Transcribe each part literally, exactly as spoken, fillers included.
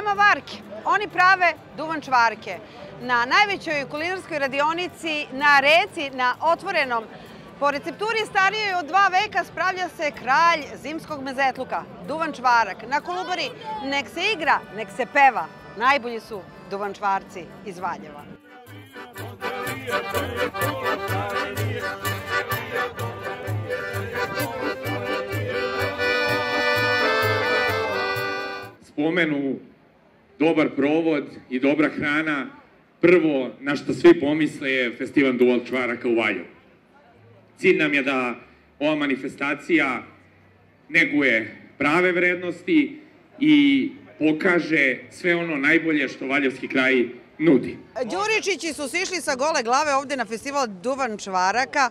Nema varke. Oni prave duvan čvarke. Na najvećoj kulinarskoj radionici, na reci, na otvorenom, po recepturi starijoj od dva veka spravlja se kralj zimskog mezetluka, duvan čvarak. Na Kolubari nek se igra, nek se peva. Najbolji su duvan čvarci iz Valjeva. Spomenu dobar provod i dobra hrana, prvo na što svi pomisle je festival duvan čvaraka u Valjevu. Cilj nam je da ova manifestacija neguje prave vrednosti i pokaže sve ono najbolje što valjevski kraj nudi. Đuričići su sišli sa gole glave ovde na festival duvan čvaraka.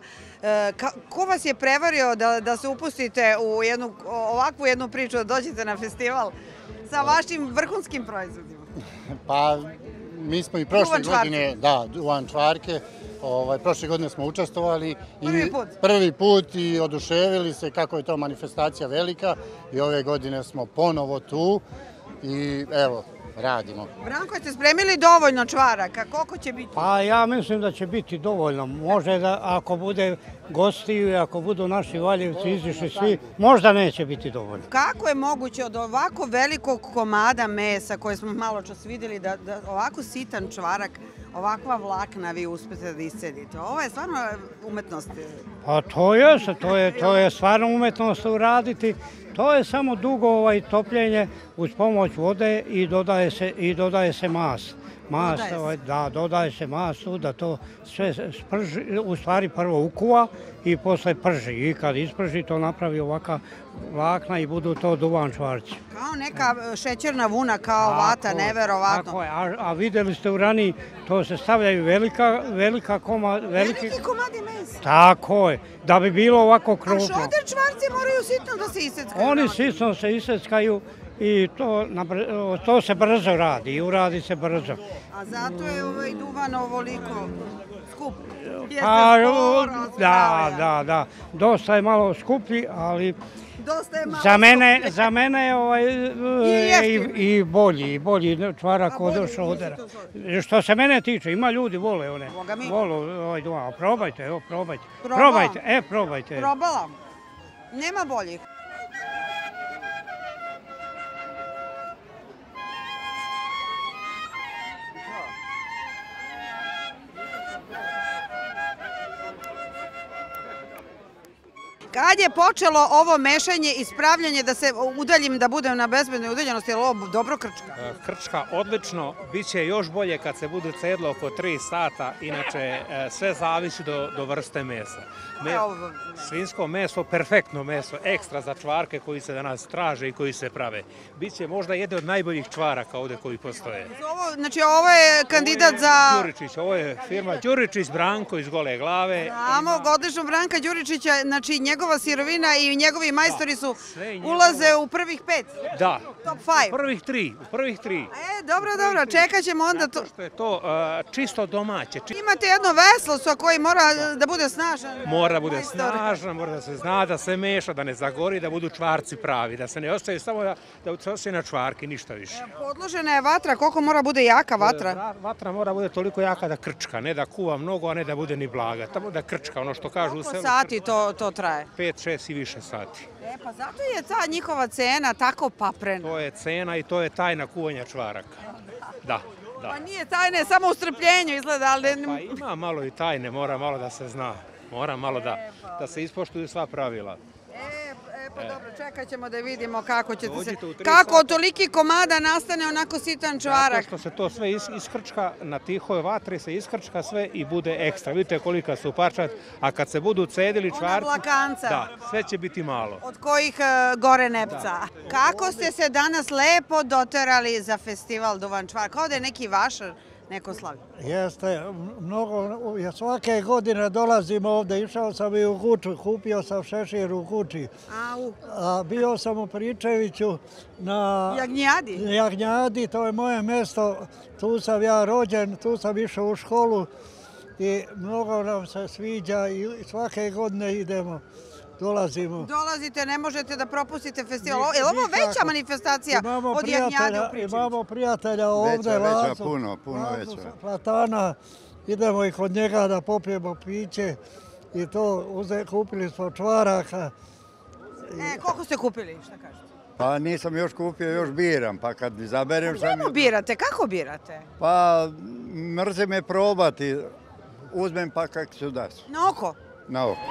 Ko vas je prevario da se upustite u ovakvu jednu priču, da dođete na festival sa vašim vrhunskim proizvodima? Pa, mi smo i prošle godine, da, duvan čvarke, prošle godine smo učestvovali. Prvi put? Prvi put i oduševili se kako je to manifestacija velika i ove godine smo ponovo tu i evo, radimo. Branko, ste spremili dovoljno čvaraka? Koliko će biti? Pa ja mislim da će biti dovoljno. Može da ako bude gostiju i ako budu naši Valjevci izišli svi, možda neće biti dovoljno. Kako je moguće od ovako velikog komada mesa koje smo malo čas vidjeli da ovako sitan čvarak, ovakva vlakna vi uspete da iscedite? Ovo je stvarno umetnost. Pa to je, to je stvarno umetnost uraditi. To je samo dugo topljenje uz pomoć vode i dodaje se mas. Da, dodaje se masu, da to sve sprži, u stvari prvo ukuva i posle prži. I kad isprži to napravi ovaka vlakna i budu to duvan čvarci. Kao neka šećerna vuna, kao vata, neverovatno. Tako je, a videli ste u raniji, to se stavljaju velika komad... Veliki komadi mesa? Tako je, da bi bilo ovako krupno. A šoder čvarci moraju sitno da se iseckaju? Oni sitno se iseckaju i to se brzo radi i uradi se brzo. A zato je ovaj duvan ovoliko skup? Da, da, da. Dosta je malo skuplji, ali za mene je i bolji, i bolji čvarak od šodera. Što se mene tiče, ima ljudi, vole one. Vole ovaj duvan. Probajte, evo, probajte. Probajte, e, probajte. Probala. Nema boljih. Kad je počelo ovo mešanje i spravljanje, da se udaljim, da budem na bezbednoj udaljenosti, je li ovo dobro krčka? Krčka odlično, bit će još bolje kad se bude cedlo oko tri sata, inače sve zavisi do vrste mesa. Svinjsko meso, perfektno meso, ekstra za čvarke koji se danas traže i koji se prave. Biće možda jedan od najboljih čvaraka ovde koji postoje. Znači ovo je kandidat za... Đuričić, ovo je firma Đuričić Branko iz Gole glave. Znamo, odlično Branka Đuričića, znači njegova sirovina i njegovi majstori su ulaze u prvih pet. Da. Top five. U prvih tri, u prvih tri. E, dobro, dobro, čekat ćemo onda to. Zato što je to čisto domaće. Imate jedno veslo sa koji mora da bude snažan. Mora da bude snažan, mora da se zna da se meša, da ne zagori, da budu čvarci pravi, da se ne ostaje samo da se ostaje na čvarki, ništa više. Podložena je vatra, koliko mora bude jaka vatra? Vatra mora bude toliko jaka da krčka, ne da kuva mnogo, a ne da bude ni blaga. Tamo da krčka, ono što kažu u selu. Koliko sati to traje? Pet, šest i više sati. E, pa zato je ta njihova cena tako paprena. To je cena i to je tajna kuvanja čvaraka. Da, da. Pa nije tajne, samo u strpljenju izgleda, ali... Pa ima malo i tajne, mora malo da se zna. Mora malo da se ispoštuju sva pravila. E, pa dobro, čekat ćemo da vidimo kako ćete se... Kako od toliki komada nastane onako sitan čvarak? Zato što se to sve iskrčka, na tihoj vatri se iskrčka sve i bude ekstra. Vidite kolika su parčad, a kad se budu cedili čvarci... Ona vlakanca. Da, sve će biti malo. Od kojih gore nepca. Kako ste se danas lepo doterali za festival duvan čvarak? Kao da je neki vašar neko slavi. Jeste, mnogo, svake godine dolazim ovde, išao sam i u Guču, kupio sam šešir u Guči. A bio sam u Pričeviću na... Jagnjadi? Jagnjadi, to je moje mesto, tu sam ja rođen, tu sam išao u školu i mnogo nam se sviđa i svake godine idemo. dolazimo. Dolazite, ne možete da propustite festival. Je li ovo veća manifestacija od Jagnjade u Pričeviću? Imamo prijatelja ovde, Lazo. Veća, puno, puno veća. Platana, idemo i kod njega da popijemo piće i to kupili smo čvaraka. E, koliko ste kupili, šta kažete? Pa nisam još kupio, još biram, pa kad izaberem... Čemu birate? Kako birate? Pa mrze me probati, uzmem pa kak ću da su. Na oko? Na oko.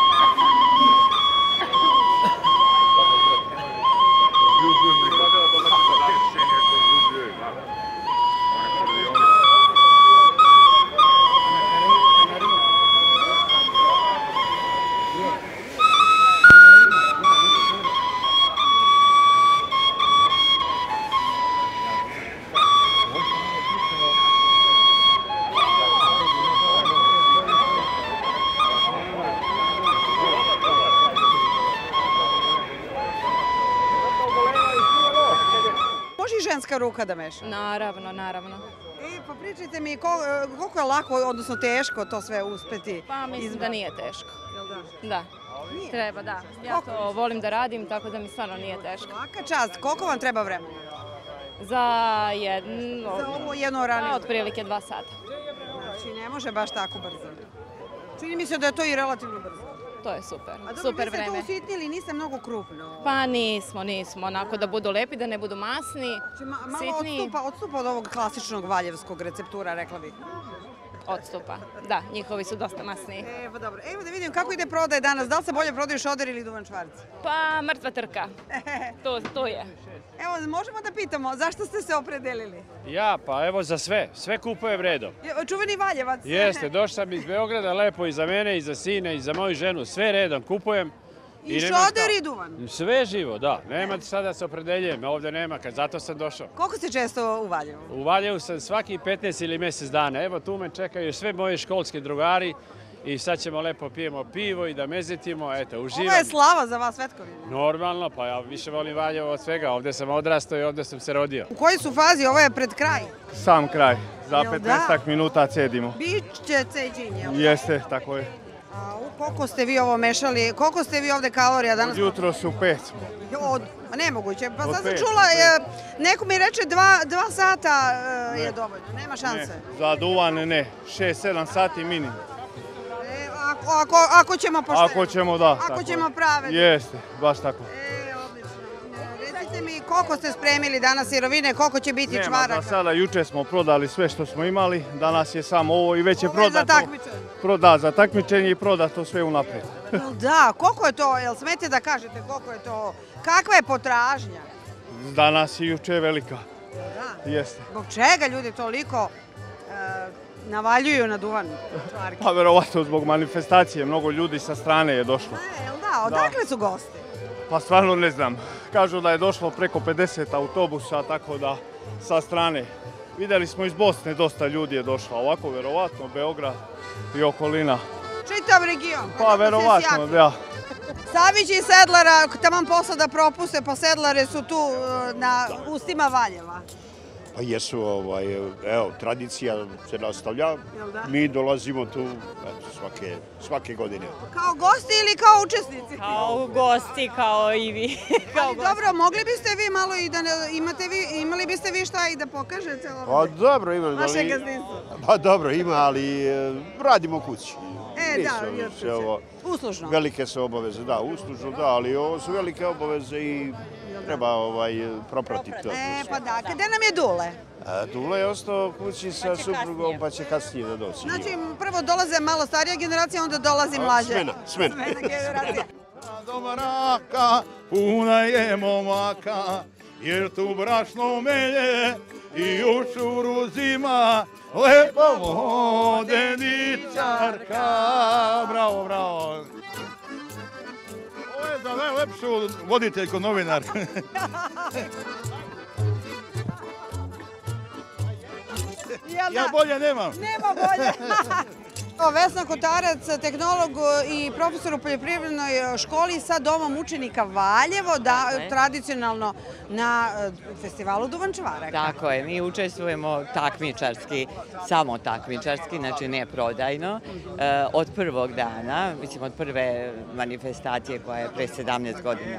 Ženska ruka da meša? Naravno, naravno. E, pa pričajte mi koliko je lako, odnosno teško to sve uspeti? Pa mislim da nije teško. Da. Treba, da. Ja to volim da radim, tako da mi stvarno nije teško. Laka čast. Koliko vam treba vremena? Za jedno... Za ovo jedno organizam? Otprilike dva sata. Znači ne može baš tako brzo. Čini mi se da je to i relativno brzo. To je super, super super vreme. A dobro, vi ste to usitnili, niste mnogo krupno? Pa nismo, nismo, onako da budu lepi, da ne budu masni, sitni. Malo odstupa od ovog klasičnog valjevskog receptura, rekla bih. Odstupa, da, njihovi su dosta masni. E, pa dobro, evo da vidim kako ide prodaje danas, da li se bolje prodaju Šoder ili Duvan Čvarc? Pa mrtva trka, to je. Evo, možemo da pitamo, zašto ste se opredelili? Ja, pa evo za sve, sve kupujem redom. Čuveni Valjevac. Jeste, došao sam iz Beograda, lepo i za mene, i za sina, i za moju ženu, sve redom kupujem. I Šoder i Duvan? Sve živo, da, nema šta da se opredeljujem, ovdje nema, zato sam došao. Koliko ste često u Valjevu? U Valjevu sam svaki petnaest ili mjesec dana, evo tu me čekaju sve moje školske drugari. I sad ćemo lepo pijemo pivo i da mezetimo, eto, uživam. Ovo je slava za vas, Svetkovine. Normalno, pa ja više volim Valjevo od svega, ovdje sam odrastao i ovdje sam se rodio. U kojoj su fazi? Ovo je pred kraj? Sam kraj, za petnaestak minuta cedimo. Biće ceđenje, jel? Jeste, tako je. Koliko ste vi ovo mešali, koliko ste vi ovdje kalorija danas? Od jutro su pet. Nemoguće, pa sad sam čula, neko mi reče dva sata je dovoljno, nema šanse. Za Duvan ne, šest sedam sati minimum. Ako ćemo pošteno. Ako ćemo, da. Ako ćemo pravedno. Jeste, baš tako. E, odlično. Recite mi koliko ste spremili danas sirovine, koliko će biti čvaraka? Nema, za sada juče smo prodali sve što smo imali, danas je samo ovo i već je prodato. Ovo je za takmičenje? Da, za takmičenje i prodato sve unaprijed. Da, koliko je to, jel smete da kažete koliko je to, kakva je potražnja? Danas i juče je velika. Da? Jeste. Zbog čega ljudi toliko navaljuju na Duvan čvarke? Pa verovatno zbog manifestacije, mnogo ljudi sa strane je došlo. Jel da, odakle su gosti? Pa stvarno ne znam. Kažu da je došlo preko pedeset autobusa, tako da sa strane. Vidjeli smo iz Bosne, dosta ljudi je došlo, ovako verovatno Beograd i okolina. Čitav region? Pa verovatno, da. Savić i Sedlara, taman posla da propuste, pa Sedlare su tu na ustima Valjeva. Pa jesu, evo, tradicija se nastavlja, mi dolazimo tu svake godine. Kao gosti ili kao učesnici? Kao gosti, kao i vi. Ali dobro, mogli biste vi malo i da imate vi, imali biste vi šta i da pokažete ovdje? Pa dobro ima. Vaše gazdinstvo? Pa dobro ima, ali radimo kući. E, da, i od kuće. Uslužno? Velike su obaveze, da, uslužno, da, ali ovo su velike obaveze i treba propratiti to. E, pa da, kada nam je Dule? Dule je ostao kući sa suprugom, pa će kasnije da doći. Znači, prvo dolaze malo starija generacija, onda dolazi mlađa. Smena, smena. Smena generacija. Domraka, puna je momaka, jer tu brašno melje i u šuru zima, lepo vodeničarka. Bravo, bravo. Ovo je za najlepšu voditeljku novinarku. Ja bolje nemam. Nema bolje. Vesna Kotarac, tehnolog i profesor u poljoprivrednoj školi sa Domom učenika Valjevo, da tradicionalno na festivalu Duvan čvaraka. Tako je, mi učestvujemo takmičarski, samo takmičarski, znači ne prodajno, od prvog dana, mislim od prve manifestacije koja je pre sedamnaest godina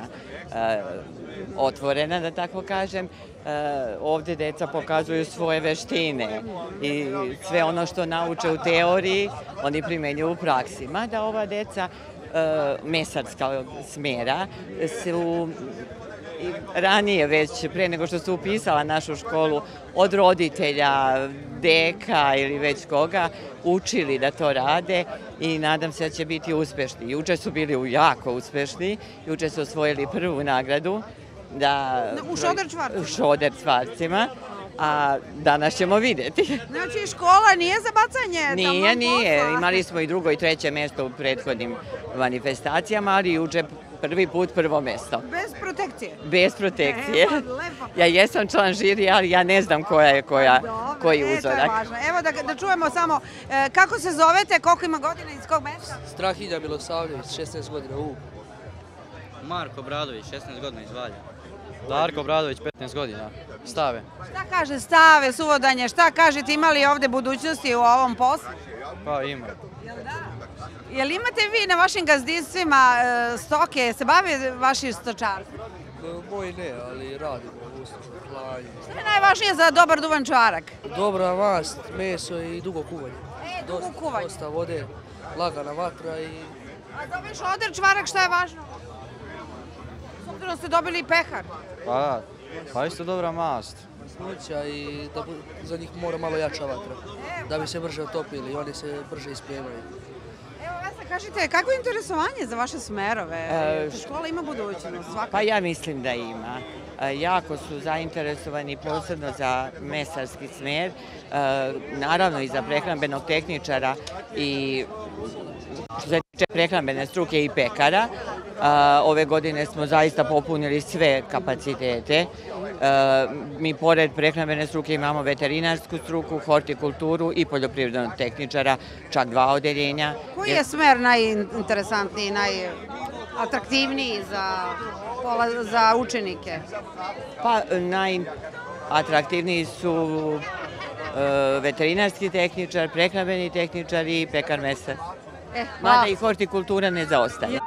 otvorena, da tako kažem. Ovde deca pokazuju svoje veštine i sve ono što nauče u teoriji oni primenjuju u praksi. Mada ova deca mesarskog smera su ranije već, pre nego što su upisala našu školu, od roditelja, deka ili već koga, učili da to rade i nadam se da će biti uspešni. Juče su bili jako uspešni, juče su osvojili prvu nagradu. U Šoder čvarcima? U Šoder čvarcima, a danas ćemo vidjeti. Znači škola nije za bacanje? Nije, nije. Imali smo i drugo i treće mesto u prethodnim manifestacijama, ali juče prvi put prvo mesto. Bez protekcije? Bez protekcije. Ja jesam član žiri, ali ja ne znam koja je koji uzorak. Evo da čujemo samo kako se zovete, koliko ima godina, iz kog mesta? Strahilja Milosavljević, šesnaest godina, u. Marko Bradović, šesnaest godina iz Valja. Darko Bradović, petnaest godina. Stave. Šta kaže stave, suvodanje, šta kažete, ima li ovde budućnosti u ovom poslu? Pa ima. Jel da? Jel imate vi na vašim gazdinstvima stoke, se bave vaši stočarstvo? Moji ne, ali radimo u uslužnom klanju. Šta je najvažnije za dobar duvan čvarak? Dobra mast, meso i dugo kuvanje. E, dugo kuvanje. Dosta vode, lagana vatra i... A za ovaj Šoder čvarak šta je važno? Obzirom ste dobili i pehar. Pa, pa isto dobra mast. Smuća i da za njih mora malo jača vatra, da bi se brže otopili i oni se brže ispijemaju. Evo, Vesna, kažite, kako je interesovanje za vaše smerove? Škola ima budućnost, svakako. Pa ja mislim da ima. Jako su zainteresovani posebno za mesarski smer, naravno i za prehrambenog tehničara i što se tiče prehrambene struke i pekara. Ove godine smo zaista popunili sve kapacitete. Mi pored prehrambene struke imamo veterinarsku struku, hortikulturu i poljoprivrednog tehničara, čak dva odeljenja. Koji je smer najinteresantniji, najatraktivniji za učenike? Pa najatraktivniji su veterinarski tehničar, prehrambeni tehničar i pekar mesar. Mada i hortikultura ne zaostaje.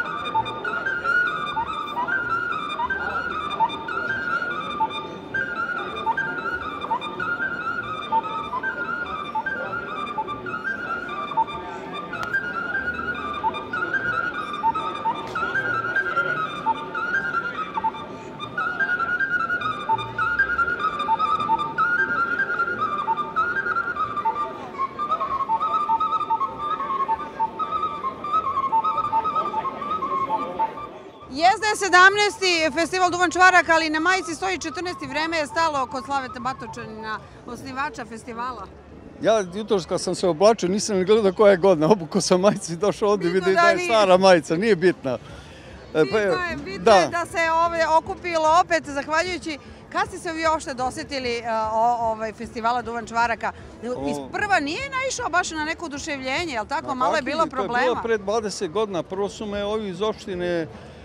Jezda je sedamnaesti festival Duvan čvaraka, ali na majici stoji četrnaesti vreme je stalo kod Slaveta Batočanina, osnivača festivala. Ja jutros kad sam se oblačio nisam ni gledao koja je godina, obuko sam majici došao ovdje i vidim da je stara majica, nije bitna. Bitno je, bitno je da se ovdje okupilo opet, zahvaljujući. Kad ste se vi uopšte dosetili festivala Duvan čvaraka? Prva nije naišao baš na neko oduševljenje, jel tako? Malo je bilo problema. To je bilo pre dvadeset godina, prvo su me ovi iz opštine,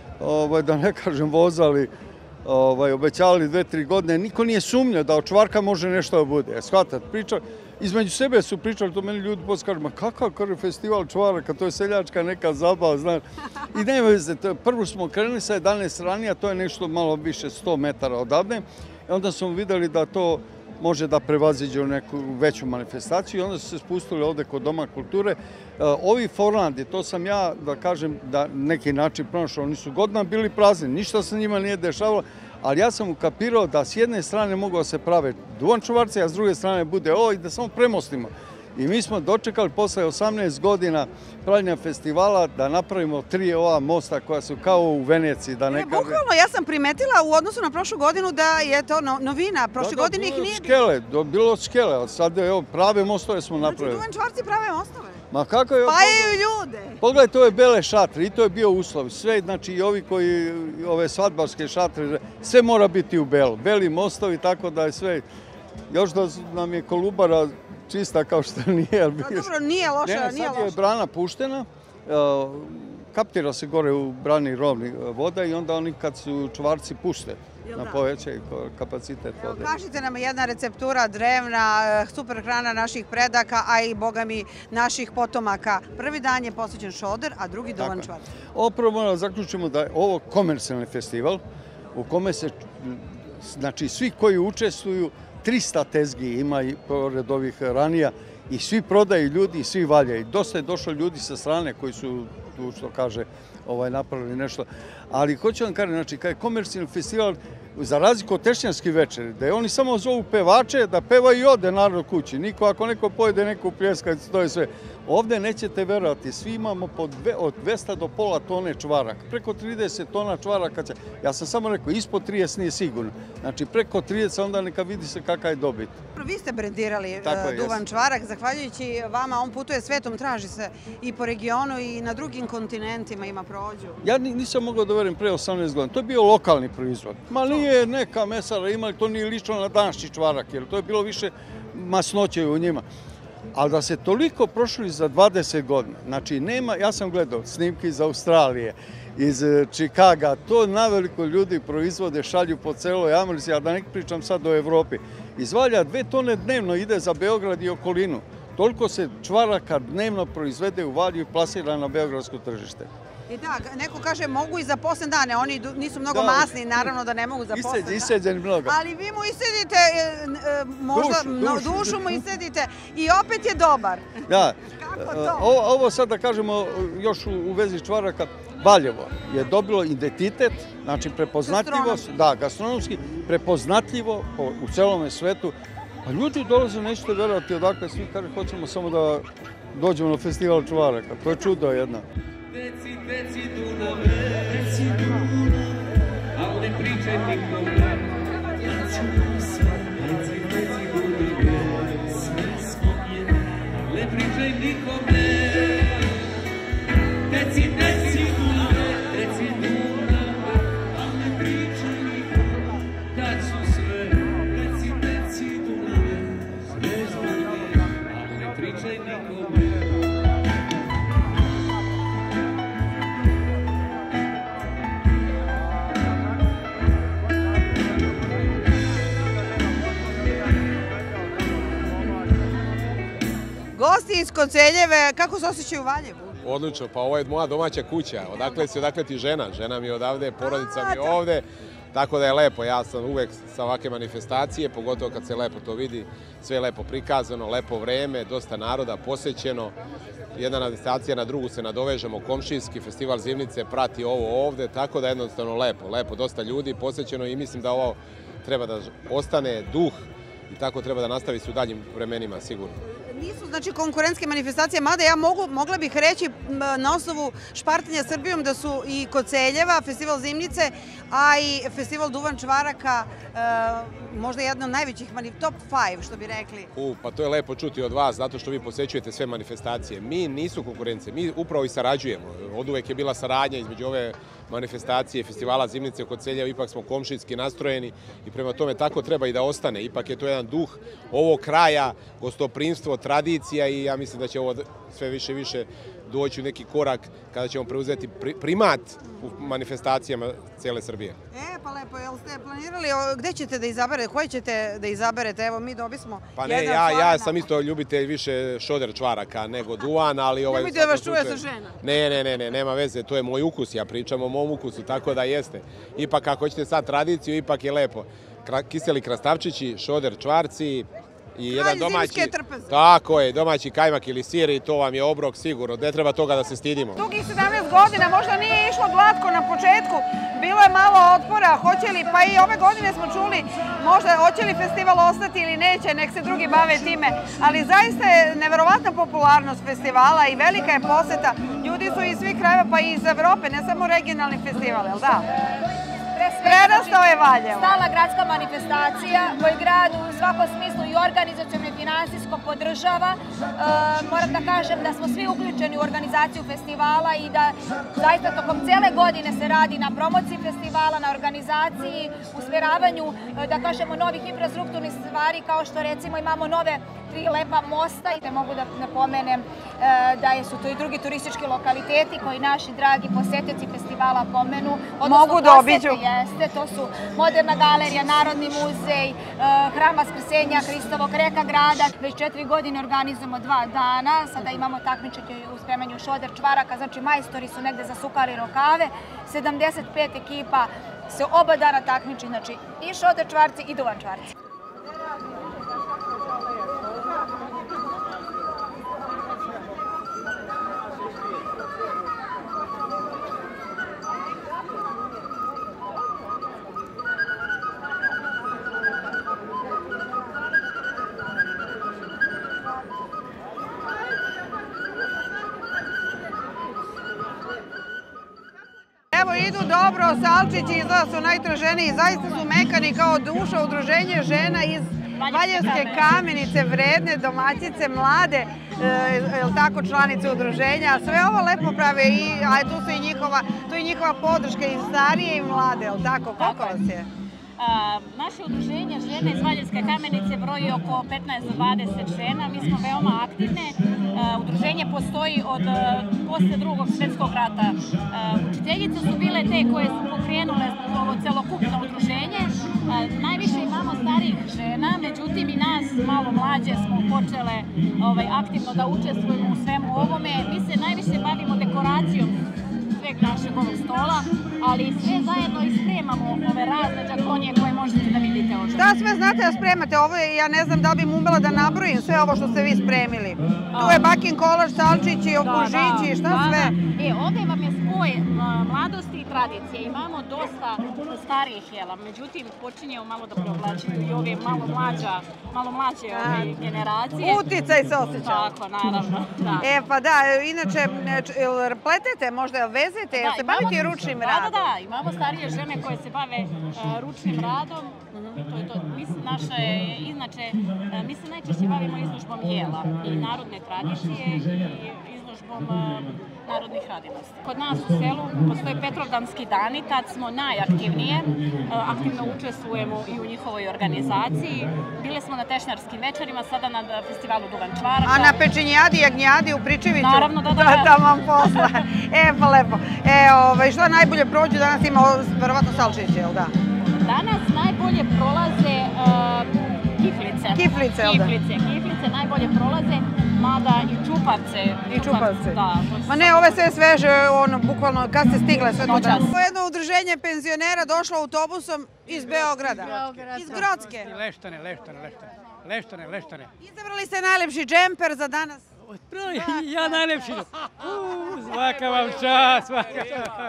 da ne kažem vozali, obećavali dve, tri godine. Niko nije sumnjao da od čvarka može nešto da bude. Shvatate, pričali, između sebe su pričali, to meni ljudi posle kažu, ma kakav festival čvaraka, to je seljačka neka zabava, znaš. I nema veze, prvo smo krenuli sa jedanaest ranija, to je nešto malo više sto metara odavde. I onda smo videli da to može da prevaziđe u neku veću manifestaciju i onda su se spustili ovde kod Doma kulture. Ovi Forlandi, to sam ja, da kažem, da neki način pronašao, oni su godina bili prazni, ništa se njima nije dešavalo, ali ja sam ukapirao da s jedne strane mogu da se prave duvan čuvarci, a s druge strane bude ovo i da samo premostimo. I mi smo dočekali posle osamnaest godina pravljenja festivala da napravimo tri ova mosta koja su kao u Veneciji. Bukvalno, ja sam primetila u odnosu na prošlu godinu da je to novina. Prošle godine ih nije bilo. Bilo od skele, ali sad prave mostove smo napravili. Znači, duvan čvarci prave mostove? Ma kako je... Spajaju ljude. Pogledajte ove bele šatre i to je bio uslov. Sve, znači i ovi koji, ove svadbarske šatre, sve mora biti u belo. Beli mostovi, tako da je sve... još da nam je Kolubara čista kao što nije. Dobro, nije loša, nije loša. Sad je brana puštena, kaptira se gore u brani rovni voda i onda oni kad su čvarci pušte na povećaj kapacitet vode. Kažite nam jedna receptura drevna, super hrana naših predaka, a i, boga mi, naših potomaka. Prvi dan je posvećen šoder, a drugi Duvan Čvarci. Ovo prvo moramo da zaključimo da je ovo komercijalni festival u kome se, znači, svi koji učestvuju, trista tezgi ima i pored ovih ranija i svi prodaju ljudi i svi valjaju. Dosta je došlo ljudi sa strane koji su, tu što kaže, napravili nešto. Ali hoću vam kažem, znači, kada je komercijalni festival, za razliku od Tešnjanski večer, da oni samo zovu pevače da peva i ode narod kući. Niko, ako neko pojede neku pljeskavicu, to je sve. Ovde nećete verovati, svi imamo od dvesta do pola tone čvaraka. Preko trideset tona čvaraka će, ja sam samo rekao, ispod trideset nije sigurno. Znači, preko trideset, onda neka vidi se kakva je dobit. Vi ste brendirali Duvan Čvarak, zahvaljujući vama, on putuje svetom, traži se i po regionu i na drugim kontinentima ima prođu. Ja nisam mogao da verujem pre osamnaest godina, to je bio lokalni proizvod. Ma nije neka mesara imali, to nije lično na današnji čvarak, jer to je bilo više masnoće u njima. Ali da se toliko prošli za dvadeset godina, znači nema, ja sam gledao snimke iz Australije, iz Čikaga, to naveliko ljudi proizvode, šalju po celoj Americi, a da ne pričam sad o Evropi. Izvalja dve tone dnevno ide za Beograd i okolinu. Toliko se čvaraka dnevno proizvede u Valju i plasira na beogradsko tržište. I da, neko kaže mogu i za posle dane, oni nisu mnogo masni, naravno da ne mogu za posle dane. Iseđeni mnogo. Ali vi mu isedite, možda dušu mu isedite i opet je dobar. Da, ovo sad da kažemo još u vezi čvaraka, Valjevo je dobilo identitet, znači prepoznatljivost, da, gastronomski, prepoznatljivo u celome svetu. A ljudi dolaze, nećete verovati odakle, svi kaže hoćemo samo da dođemo na festival čvaraka. To je čudo jedno. Teci, teci Dunave, teci Dunave, al ne pričaj nikome, ja ću sve. Teci, teci Dunave, sve smo jedan, al ne pričaj nikome. Teci, teci Dunave, teci Dunave, al ne pričaj nikome, da ću sve. Teci, teci Dunave, sve smo jedan, al ne pričaj nikome. Gosti iz Koceljeve, kako se osjećaju u Valjevu? Odlično, pa ovo je moja domaća kuća. Odakle si, odakle ti žena? Žena mi je odavde, porodica mi je ovde. Tako da je lepo, ja sam uvek sa ovakve manifestacije, pogotovo kad se lepo to vidi, sve je lepo prikazano, lepo vreme, dosta naroda posećeno. Jedna manifestacija na drugu se nadovežemo, komšijski festival Zimnice prati ovo ovde, tako da je jednostavno lepo, lepo, dosta ljudi posećeno i mislim da ovo treba da ostane duh i tako treba da nastavi se u daljim vremenima, sigurno. Nisu, znači, konkurentske manifestacije, mada ja mogla bih reći na osnovu špartanja Srbijom da su i Koceljeva, festival Zimnice, a i festival Duvan Čvaraka možda jedna od najvećih, top pet, što bi rekli. U, pa to je lepo čuti od vas, zato što vi posećujete sve manifestacije. Mi nisu konkurencije, mi upravo i sarađujemo. Od uvek je bila saradnja između ove manifestacije, festivala Zimnice u Koceljeva, ipak smo komšijski nastrojeni i prema tome tako treba i da ostane. Ipak je to jedan duh ovog kraja, gostoprimstvo, tradicija i ja mislim da će ovo sve više i više doći u neki korak kada ćemo preuzeti primat u manifestacijama cele Srbije. E, pa lepo, jel ste planirali, gde ćete da izaberete, koje ćete da izaberete? Evo, mi dobismo Pa ne, ja sam isto ljubitelj više šoder čvaraka nego duvan, ali ovaj... Nemojte da vas čuje sa žena. Ne, ne, ne, ne, nema veze, to je moj ukus, ja pričam o mom ukusu, tako da jeste. Ipak, ako hoćete sad tradiciju, ipak je lepo. Kiseli krastavčići, šoder čvarci, i jedan domaći, tako je, domaći kajmak ili sir i to vam je obrok sigurno, ne treba toga da se stidimo. Dugih sedamnaest godina, možda nije išlo glatko na početku, bilo je malo otpora, hoće li, pa i ove godine smo čuli, možda hoće li festival ostati ili neće, nek se drugi bave time, ali zaista je neverovatna popularnost festivala i velika je poseta, ljudi su iz svih krajeva pa i iz Evrope, ne samo regionalni festival, jel da? pre svega Prerastao je Valjevo. Stala gradska manifestacija koju grad u svakom smislu i organizacijom i finansijsko podržava. Moram da kažem da smo svi uključeni u organizaciju festivala i da zaista tokom cele godine se radi na promociji festivala, na organizaciji, usmeravanju, da kažemo, novih infrastrukturnih stvari, kao što recimo imamo nove tri lepa mosta i te mogu da napomenem da su to i drugi turistički lokaliteti koji naši dragi posetioci festivala pomenu. Mogu da obiđu. Jeste, to su Moderna galerija, Narodni muzej, Hram Vaskrsenja Hristovog, Reka grada. Već četiri godine organizujemo dva dana, sada imamo takmičenje u spremanju šoder čvaraka, znači majstori su negde zasukali rokave, sedamdeset pet ekipa se oba dana takmiči, znači i šoder čvarci i duvan čvarci. Evo idu dobro, salčići izgleda su najtraženiji, zaista su mekani kao duša, udruženje žena iz Valjevske Kamenice, vredne domaćice, mlade, je li tako, članice udruženja. Sve ovo lepo prave i tu su i njihova, tu je njihova podrška i starije i mlade, je li tako? Koliko vas je? Naše udruženje žene iz Valjevske Kamenice broji oko petnaest do dvadeset žena. Mi smo veoma aktivne. Udruženje postoji od posle drugog svjetskog rata. Učiteljice su bile te koje su pokrenule ovo celokupno udruženje. Najviše imamo starijih žena, međutim i nas malo mlađe smo počele aktivno da učestvujemo u svemu ovome. Mi se najviše bavimo dekoracijom sveg našeg ovog stola, ali sve zajedno i spremamo ove razne džakonje koje možete da vidite ovdje. Šta sve znate da spremate? Ovo je, ja ne znam da bi mu umbela da nabrojim sve ovo što ste vi spremili. Tu je bakin kolač, salčići, okužići, šta sve? E, ovdje vam je spoj mladosti i tradicije. Imamo dosta starijih jela, međutim počinjemo malo da preoblačimo i ove malo mlađa, malo mlađe generacije. Uticaj se osjeća. Tako, naravno. E, pa da, inače, pletete, možda vezete, jel se bavite ručnim radom? Da, da, da, imamo starije žene koje se bave ručnim radom. To je to, naše, inače, mi se najčešće bavimo izložbom jela i narodne tradicije i izložbom narodnih radinosti. Kod nas u selu postoje Petrovdanski dani, tad smo najaktivnije, aktivno učestvujemo i u njihovoj organizaciji. Bile smo na tešnjarskim večerima, sada na festivalu Duvan čvaraka. A na pečenjadi, jagnjadi u Pričeviću? Naravno, da, da. Da, tamo posla. E, pa lepo. E, šta najbolje prođu? Danas ima verovatno salčiće, jel da? Danas najbolje prolaze kiflice. Kiflice, jel da? Kiflice, kiflice najbolje prolaze, mada i čupavce. I čupavce. Da. Ma ne, ove sve sveže, ono, bukvalno, kad ste stigle sve to danas? Ovo je jedno udruženje penzionera došlo autobusom iz Beograda. Iz Grocke. Leštane, leštane, leštane. Leštane, leštane. Izabrali ste najlepši džemper za danas? Ja najlepši. Svaka vam čast, svaka.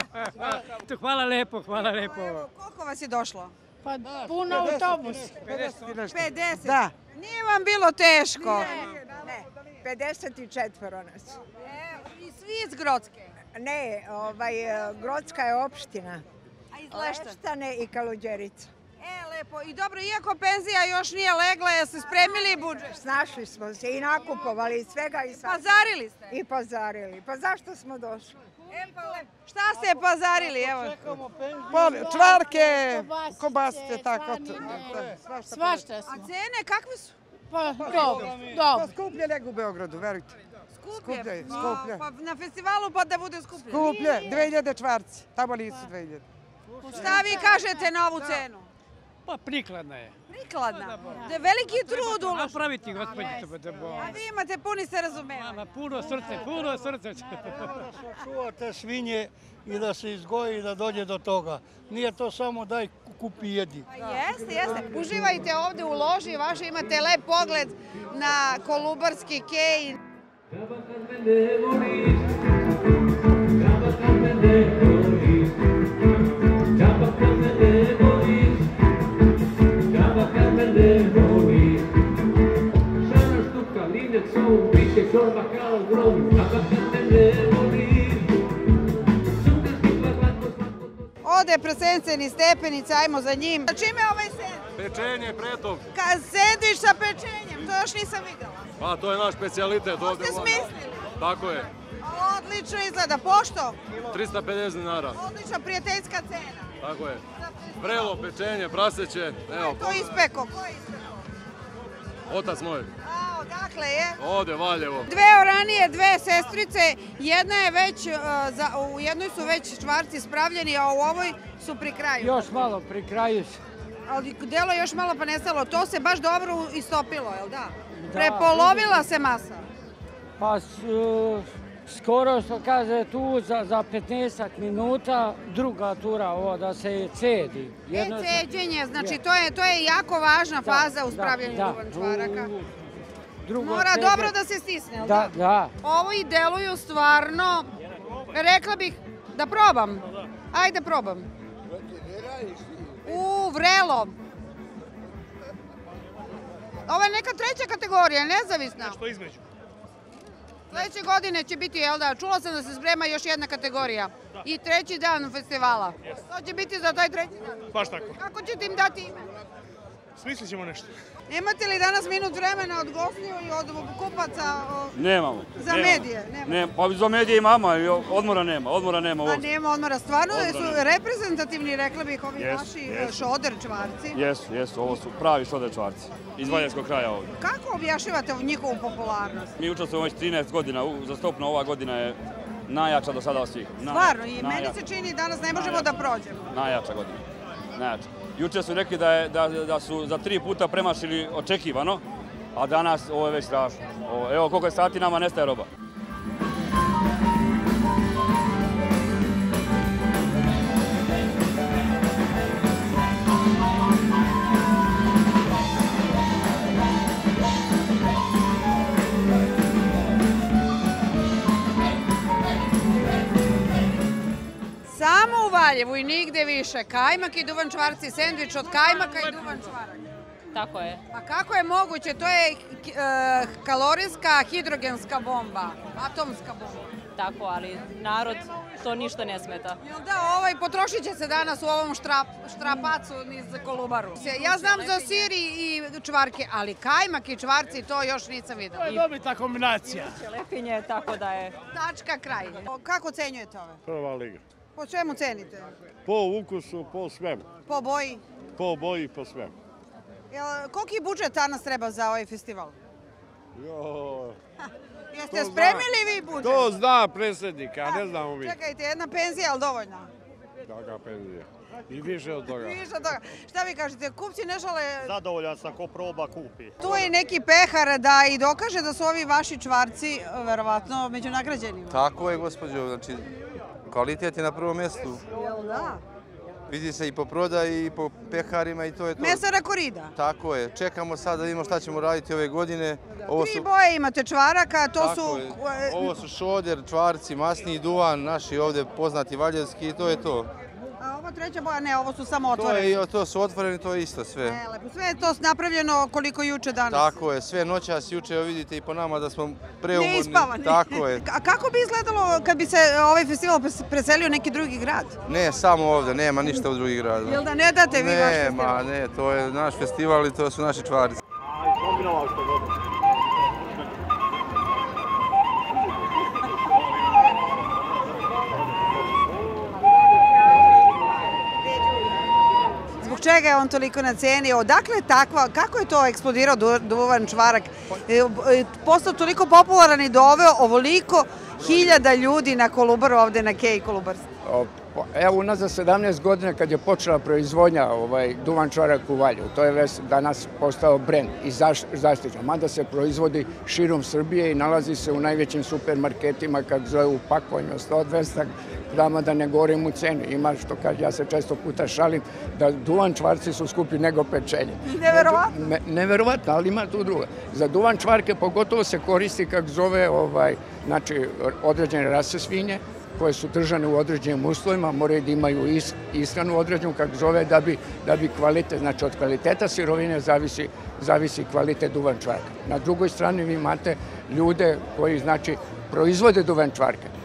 Hvala lepo, hvala lepo. Koliko vas je došlo? Pa puno autobus. pedeset? Da. Nije vam bilo teško? Ne, pedeset četiri nas. I svi iz Grocke? Ne, Grocka je opština. A iz Leštane i Kaluđerica. E, lepo. I dobro, iako penzija još nije legla, jeste spremili budžet? Snašli smo se i nakupovali svega i sad. Pazarili ste? I pazarili. Pa zašto smo došli? E, pa lepo. Šta ste pazarili, evo? Čvarke, kobasice, tako. Svašta smo. A cene kakve su? Pa dobro, dobro. Skuplje nego u Beogradu, verujte. Skuplje? Skuplje. Pa na festivalu pa da bude skuplje? Skuplje, dve hiljade čvarci. Tamo nisu dve hiljade. Šta vi kažete na ovu cenu? Pa prikladna je. Prikladna? Veliki trud uložiti. Napraviti, gospodice. A vi imate puni se razumevanja. Puno srce, puno srce. Čuvate svinje i da se izgoji i da dođe do toga. Nije to samo daj kupi jedi. Jeste, jeste. Uživajte ovdje u loži vaše, imate lep pogled na Kolubarski kej. Ode presencen iz stepenice, ajmo za njim. Čime je ovaj sendvič? Pečenje, pretog. Sendvič sa pečenjem, to još nisam videla. Pa to je naš specijalitet. To ste smislili? Tako je. Odlično izgleda. Pošto? trista pedeset dinara. Odlična prijateljska cena. Tako je. Vrelo, pečenje, praseće. To ispeko? Ko je ispeko? Otac moj. A, odakle je? Ode, Valjevo. Dve oranije, dve sestrice, jedna je već, u jednoj su već čvarci spravljeni, a u ovoj su pri kraju. Još malo, pri kraju su. Ali delo još malo pa nestalo, to se baš dobro istopilo, jel da? Prepolovila se masa. Pa skoro što kaže tu za petnaestak minuta druga tura ovo da se cedi. E, ceđenje, znači to je jako važna faza u spravljanju duvan čvaraka. Mora dobro da se stisne, jel da? Da. Ovo i deluju stvarno, rekla bih da probam. Ajde probam. U, vrelo. Ovo je neka treća kategorija, nezavisna. Nešto između. Sljedeće godine će biti, jel da, čula sam da se sprema još jedna kategorija. I treći dan festivala. To će biti za taj treći dan. Baš tako. Kako ćete im dati ime? Smislit ćemo nešto. Imate li danas minut vremena od gostiju i od kupaca? Nemamo. Za medije? Ne, pa za medije imamo, odmora nema, odmora nema Pa uopšte. nema odmora, stvarno su reprezentativni, rekla bih, ovi naši šoder čvarci. Jesu, jesu, ovo su pravi šoder čvarci, iz Valjevskog kraja ovdje. Kako objašnjavate njihovu popularnost? Mi učestvujemo već trinaest godina, uzastopno ova godina je najjača do sada od svih. Stvarno, i meni se čini danas ne možemo da prođemo. Najjača godina, najjača. Juče su rekli da su za tri puta premašili očekivano, a danas ovo je već strašno. Evo koliko je sati nama nestaje roba. Samo u Valjevu i nigde više. Kajmak i duvan čvarci, sendvič od kajmaka i duvan čvaraka. Tako je. Pa kako je moguće? To je kalorijska hidrogenska bomba, atomska bomba. Tako, ali narod to ništa ne smeta. Jel da, ovaj potrošit će se danas u ovom štrapacu niz Kolubaru. Ja znam za sir i čvarke, ali kajmak i čvarci to još nisam videla. To je dobita kombinacija. Lepinje, tako da je. Tačka, kraj. Kako ocenjujete ove? Prva liga. Po čemu cenite? Po ukusu, po svemu. Po boji? Po boji, po svemu. Koliki budžet danas treba za ovaj festival? Joj. Jeste spremili vi budžet? To zna predsjednik, a ne znamo mi. Čekajte, jedna penzija, ali dovoljna? Taka penzija. I više od toga. Više od toga. Šta vi kažete, kupci ne žele... Zadovoljan sam, ko proba kupi. Tu je neki pehar da i dokaže da su ovi vaši čvarci, verovatno, među nagrađenima. Tako je, gospođo. Znači, kvalitet je na prvom mjestu. Jel da? Vidi se i po prodaji i po peharima i to je to. Mesara korida. Tako je. Čekamo sad da vidimo šta ćemo raditi ove godine. Tri boje imate čvaraka, to su... Ovo su šoder, čvarci, masni duvan, naši ovdje poznati valjevski i to je to. A ovo treća boja, ne, ovo su samo otvoreni. To su otvoreni, to je isto sve. Sve je to napravljeno koliko juče danas. Tako je, sve noćas juče, vidite i po nama da smo preumorni. Neispavani. Tako je. A kako bi izgledalo kad bi se ovaj festival preselio u neki drugi grad? Ne, samo ovdje, nema ništa u drugih gradu. Jel da ne date vi vaš festival? Nema, ne, to je naš festival i to su naši čvarci. Zbog čega je on toliko na ceni? Odakle takva, kako je to eksplodirao duvan čvarak? Postao toliko popularan i doveo ovoliko hiljada ljudi na Kolubaru ovde na Kej Kolubarski? Evo, unazad sedamnaest godina kad je počela proizvodnja duvan čvarak u Valjevu, to je već danas postao brend i zaštićen. Mada se proizvodi širom Srbije i nalazi se u najvećim supermarketima, kako zove u pakovanju sto dvesta grama, da ne govorim u cenu. Ima što kaže, ja se često puta šalim, da duvan čvarci su skupi nego pečenje. Neverovatno. Neverovatno, ali ima tu druga. Za duvan čvarke pogotovo se koristi, kako zove, znači, određene rase svinje, koje su držane u određenim uslovima, moraju da imaju ishranu određenu, kako zove, da bi kvalitet, znači od kvaliteta sirovine zavisi kvalitet duvan čvarka. Na drugoj strani vi imate ljude koji, znači, proizvode duvan čvarke.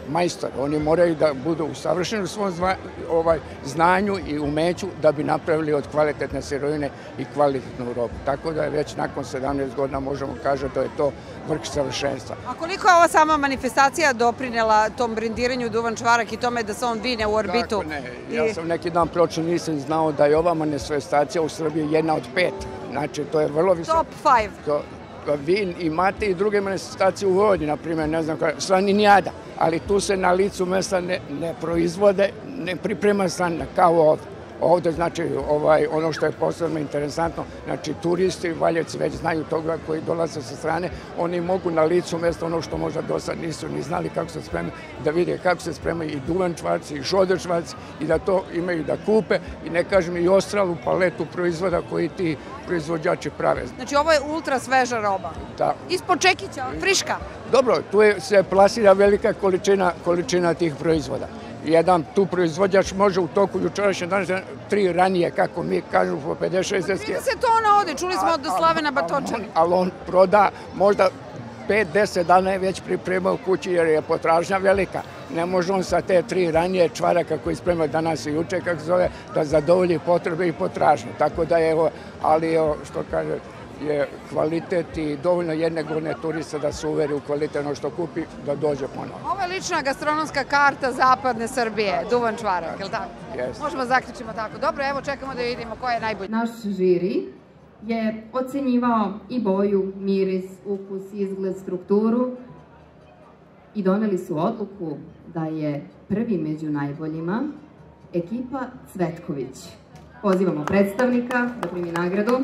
majstori. Oni moraju da budu usavršeni u svom znanju i umeću da bi napravili od kvalitetne sirovine i kvalitetnu robu. Tako da je već nakon sedamnaest godina možemo kažati da je to vrh savršenstva. A koliko je ova sama manifestacija doprinela tom brendiranju Duvan Čvarak i tome da se on vine u orbitu? Kako ne. Ja sam neki dan pročio, nisam znao da je ova manifestacija u Srbiji jedna od pet. Znači, to je vrlo visoko. Top five. Vi imate i druge manifestacije u Vojvodini, na primjer, ne znam kada, slaninijada, ali tu se na licu mesta ne proizvode, ne priprema slanina kao ovdje. Ovdje, znači, ono što je posebno interesantno, znači, turisti, Valjevci već znaju toga koji dolaze sa strane, oni mogu na licu mesta ono što možda do sad nisu ni znali kako se spremaju, da vide kako se spremaju i duvan čvarci, i šoder čvarci, i da to imaju da kupe, i ne kažem i ostralu paletu proizvoda koji ti proizvođači prave. Znači, ovo je ultra sveža roba. Da. Ispod čekića, friška. Dobro, tu se plasira velika količina tih proizvoda. Jedan tu proizvođač može u toku jučerašnje dana tri ranije, kako mi kažemo, po pedeset šezdeset. trideset tona ode, čuli smo od Slavena Batočana. Ali on proda možda pet deset dana je već pripremao kući jer je potražnja velika. Ne može on sa te tri ranije čvaraka koji sprema danas i juče, kako se zove, da zadovolji potrebe i potražnje. Tako da je, ali što kaže, je kvalitet i dovoljno jedne godine turista da se uveri u kvalitet ono što kupi, da dođe ponovno. Ovo je lična gastronomska karta zapadne Srbije, Duvan Čvarak, je li tako? Jeste. Možemo zaključimo tako. Dobro, evo čekamo da vidimo ko je najbolji. Naš žiri je ocenjivao i boju, miris, ukus, izgled, strukturu i doneli su odluku da je prvi među najboljima ekipa Cvetković. Pozivamo predstavnika da primi nagradu.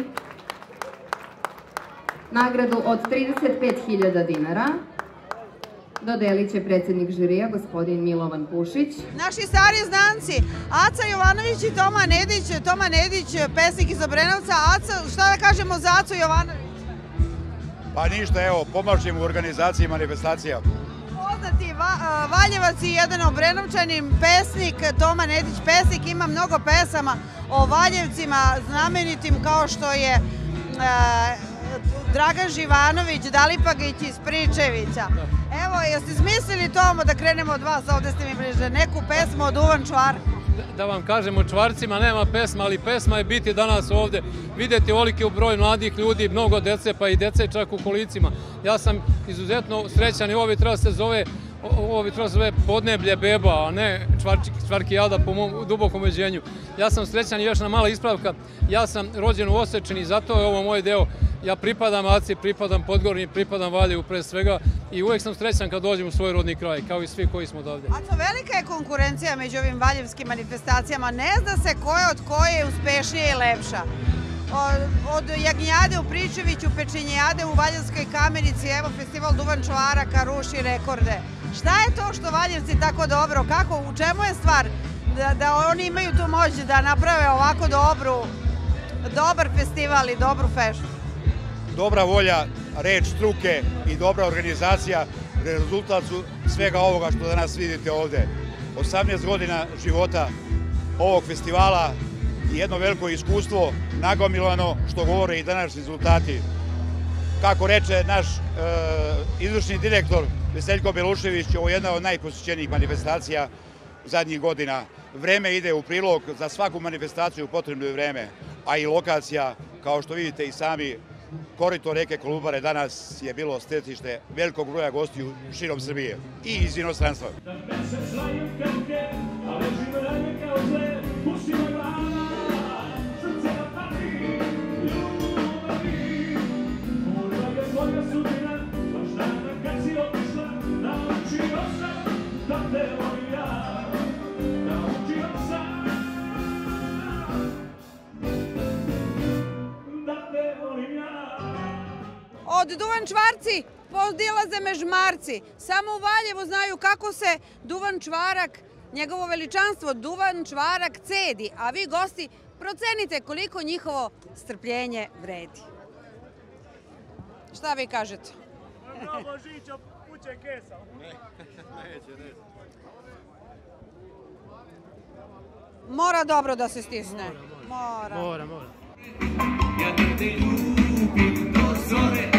Nagradu od trideset pet hiljada dinara dodelit će predsjednik žirija, gospodin Milovan Pušić. Naši stari znanci, Aca Jovanović i Toma Nedić. Toma Nedić, pesnik iz Obrenovca. Aca, šta da kažemo za Acu Jovanović? Pa ništa, evo, pomažem u organizaciji manifestacija. Poznati Valjevac i jedan Obrenovčanin, pesnik, Toma Nedić, pesnik, ima mnogo pesama o Valjevcima, znamenitim kao što je Dragan Živanović, Dalipagić iz Pričevića. Evo, jeste smislili, Tomo, da krenemo od vas, ovdje ste mi bliže, neku pesmu od Duvan Čvarka? Da vam kažem, o Čvarcima nema pesma, ali pesma je biti danas ovdje. Vidjeti oliki u broj mladih ljudi, mnogo dece, pa i dece čak u kolicima. Ja sam izuzetno srećan i ovo bi treba se zove ovo bi treba se zove podneblje beba, a ne čvarkijada po mom dubokom ubeđenju. Ja sam srećan i još na mala ispravka. Ja sam rođen u Osečini, zato je ovo moj deo. Ja pripadam Aci, pripadam Podgorni, pripadam Valjevu pre svega i uvek sam srećan kad dođem u svoj rodni kraj, kao i svi koji smo odavde. A to velika je konkurencija među ovim valjevskim manifestacijama. Ne zna se koja od koje je uspešnija i lepša. Od Jagnjade u Pričeviću, Pečenjade u Valjevskoj Kamenici, evo festival Duvan Čvaraka ruši rekorde. Šta je to što Valjevci tako dobro? Kako, u čemu je stvar da oni imaju tu moć da naprave ovako dobru, dobar festival i dobru feštu? Dobra volja, reč struke i dobra organizacija rezultat su svega ovoga što danas vidite ovde. osamnaest godina života ovog festivala i jedno veliko iskustvo nagomilano što govore i današnji rezultati. Kako reče naš izvršni direktor Veseljko Belušević, ovo je jedna od najposjećenijih manifestacija zadnjih godina. Vreme ide u prilog, za svaku manifestaciju potrebno je vreme, a i lokacija, kao što vidite i sami, korito reke Kolubare danas je bilo stecište velikog broja gostiju širom Srbije i iz inostranstva. Od Duvan Čvarci podilaze me žmarci. Samo u Valjevu znaju kako se Duvan Čvarak, njegovo veličanstvo Duvan Čvarak cedi. A vi, gosti, procenite koliko njihovo strpljenje vredi. Šta vi kažete? Bravo, Žičo, puće kesa. Neće, neće. Mora dobro da se stisne. Mora, mora. Mora, mora. Ja te ljubim do zore.